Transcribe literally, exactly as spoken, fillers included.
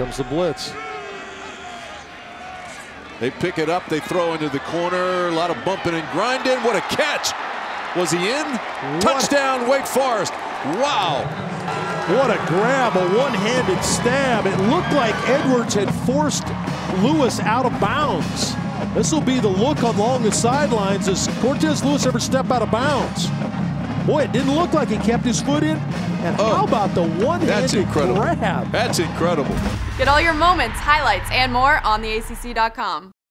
comes the blitz. They pick it up, they throw into the corner, a lot of bumping and grinding. What a catch! Was he in? What? Touchdown, Wake Forest. Wow. What a grab, a one-handed stab. It looked like Edwards had forced Lewis out of bounds. This will be the look along the sidelines. Does Cortez Lewis ever step out of bounds? Boy, it didn't look like he kept his foot in. And oh, how about the one-handed grab? That's incredible. Get all your moments, highlights, and more on the A C C dot com.